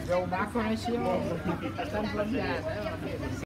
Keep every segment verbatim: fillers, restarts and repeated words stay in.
Veu maco, així, està emblancat, eh?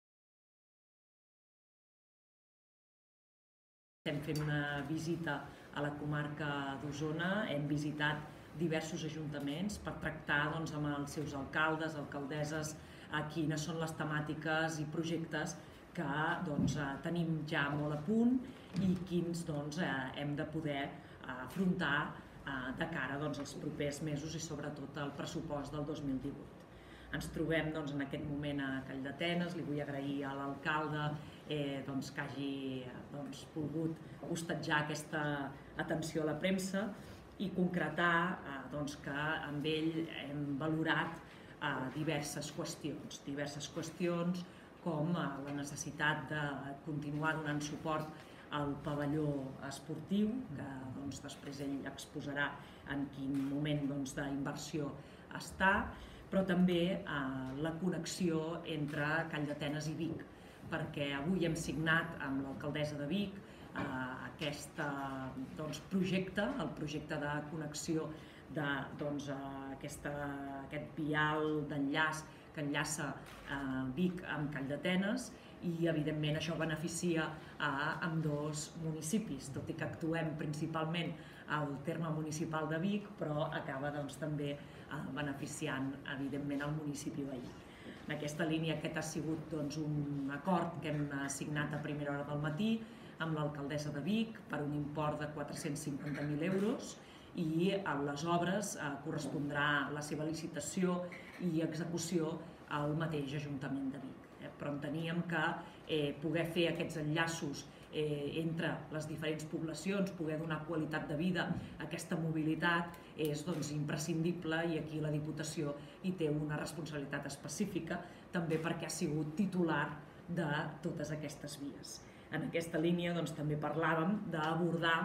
Estem fent una visita a la comarca d'Osona, hem visitat diversos ajuntaments per tractar doncs, amb els seus alcaldes, alcaldesses, a quines són les temàtiques i projectes que doncs, tenim ja molt a punt i quins doncs, hem de poder afrontar de cara doncs, als propers mesos i sobretot al pressupost del dos mil divuit. Ens trobem doncs, en aquest moment a Calldetenes, li vull agrair a l'alcalde eh, doncs, que hagi doncs, volgut hostatjar aquesta atenció a la premsa i concretar eh, doncs, que amb ell hem valorat eh, diverses qüestions, diverses qüestions com eh, la necessitat de continuar donant suport al pavelló esportiu, que doncs, després ell exposarà en quin moment doncs, d'inversió està, però també eh, la connexió entre Calldetenes i Vic, perquè avui hem signat amb l'alcaldessa de Vic eh, aquest doncs, projecte, el projecte de connexió de doncs, aquesta, aquest vial d'enllaç que enllaça eh, Vic amb Calldetenes i evidentment això beneficia a ambdós municipis, tot i que actuem principalment al terme municipal de Vic, però acaba doncs, també eh, beneficiant evidentment el municipi veí. En aquesta línia aquest ha sigut doncs, un acord que hem signat a primera hora del matí amb l'alcaldessa de Vic per un import de quatre-cents cinquanta mil euros i a les obres eh, correspondrà la seva licitació i execució al mateix Ajuntament de Vic. Eh, però enteníem que eh, poder fer aquests enllaços eh, entre les diferents poblacions, poder donar qualitat de vida a aquesta mobilitat és doncs, imprescindible i aquí la Diputació hi té una responsabilitat específica també perquè ha sigut titular de totes aquestes vies. En aquesta línia doncs, també parlàvem d'abordar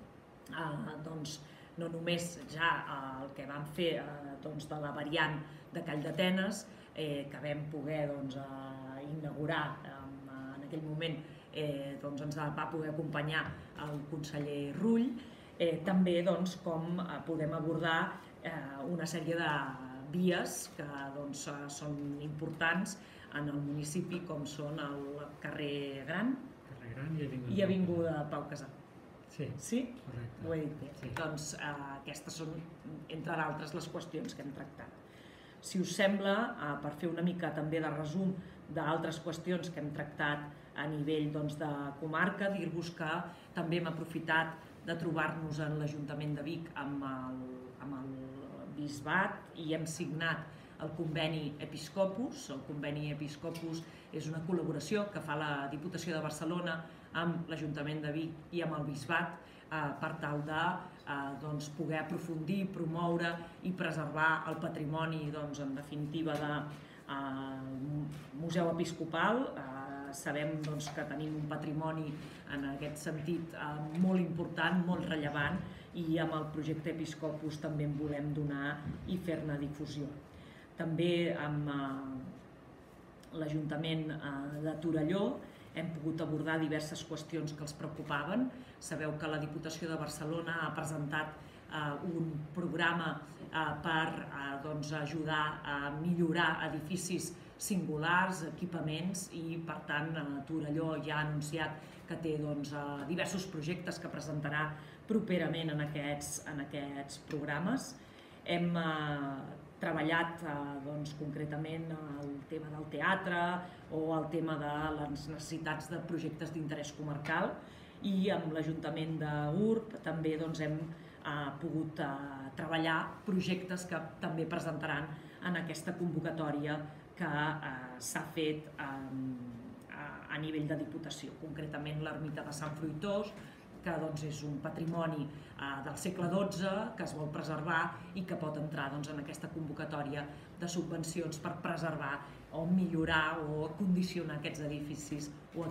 eh, doncs, no només ja el que vam fer eh, doncs, de la variant de Calldetenes, eh, que vam poder doncs, eh, inaugurar eh, en aquell moment, eh, doncs, ens va poder acompanyar el conseller Rull, eh, també doncs, com podem abordar eh, una sèrie de vies que doncs, són importants en el municipi, com són el carrer Gran, carrer Gran i Avinguda, i Avinguda Pau Casal. Sí, sí? Correcte. Ho he dit bé. Sí. Doncs eh, aquestes són, entre d'altres, les qüestions que hem tractat. Si us sembla, eh, per fer una mica també de resum d'altres qüestions que hem tractat a nivell doncs, de comarca, dir-vos que també hem aprofitat de trobar-nos en l'Ajuntament de Vic amb el, amb el Bisbat i hem signat el conveni Episcopus. El conveni Episcopus és una col·laboració que fa la Diputació de Barcelona amb l'Ajuntament de Vic i amb el Bisbat eh, per tal de eh, doncs, poder aprofundir, promoure i preservar el patrimoni, doncs, en definitiva, del eh, Museu Episcopal. Eh, sabem doncs, que tenim un patrimoni en aquest sentit eh, molt important, molt rellevant, i amb el projecte Episcopus també en volem donar i fer-ne difusió. També amb eh, l'Ajuntament eh, de Torelló hem pogut abordar diverses qüestions que els preocupaven. Sabeu que la Diputació de Barcelona ha presentat eh, un programa eh, per eh, doncs, ajudar a millorar edificis singulars, equipaments, i per tant eh, Torelló ja ha anunciat que té doncs, eh, diversos projectes que presentarà properament en aquests, en aquests programes. Hem eh, treballat eh, doncs, concretament el tema del teatre o el tema de les necessitats de projectes d'interès comarcal, i amb l'Ajuntament d'Urb també doncs, hem eh, pogut eh, treballar projectes que també presentaran en aquesta convocatòria que eh, s'ha fet eh, a nivell de Diputació, concretament l'ermita de Sant Fruitós, que doncs, és un patrimoni eh, del segle dotze que es vol preservar i que pot entrar doncs, en aquesta convocatòria de subvencions per preservar o millorar o condicionar aquests edificis. O...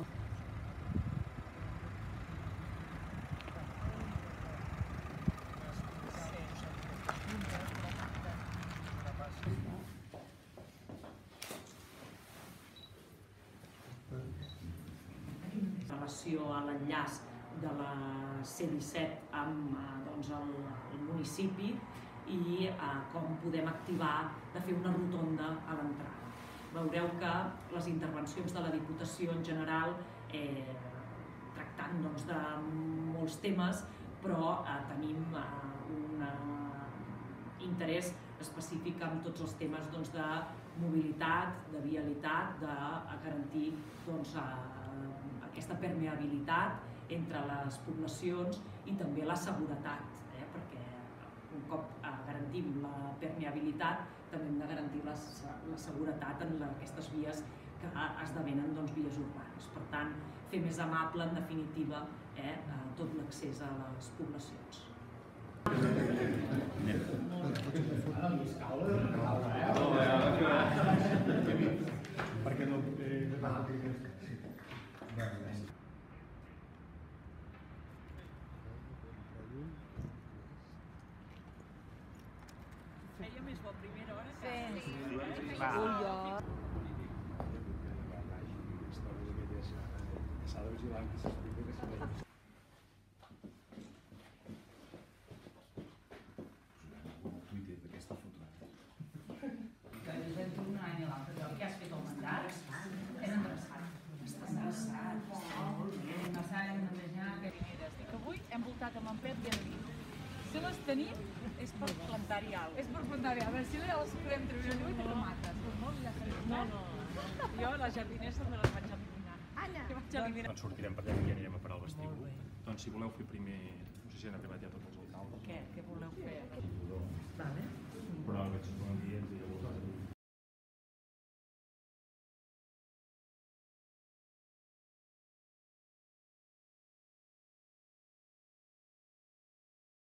En relació a l'enllaç de la C disset amb doncs, el, el municipi, i eh, com podem activar de fer una rotonda a l'entrada. Veureu que les intervencions de la Diputació en general eh, tractant doncs, de molts temes, però eh, tenim eh, un eh, interès específic en tots els temes doncs, de mobilitat, de vialitat, de garantir doncs, eh, aquesta permeabilitat entre les poblacions i també la seguretat, eh, perquè un cop eh, garantim la permeabilitat també hem de garantir la, la seguretat en la, aquestes vies que esdevenen doncs, vies urbanes. Per tant, fer més amable, en definitiva, eh, tot l'accés a les poblacions. Perquè no... Feia més bo a primera hora que... Sí. Va. S'ha de vigilar que s'explica que s'ha de... Què has fet al mandat? És endreçat. Està endreçat. Molt bé. Endreçat, hem netejat. I que avui hem voltat amb en Pep i en dit. Si les tenim, és per plantar-hi alguna cosa. És per plantar-hi. A veure, si les podem treure avui, te mates. No, no. Jo les jardiners me les vaig eliminar. Anna! Que vaig eliminar. Doncs sortirem per allà i anirem a parar al vestíbul. Doncs si voleu fer primer, no sé si han arribat ja tots els alcaldes. Què? Què voleu fer? Vale. Però veig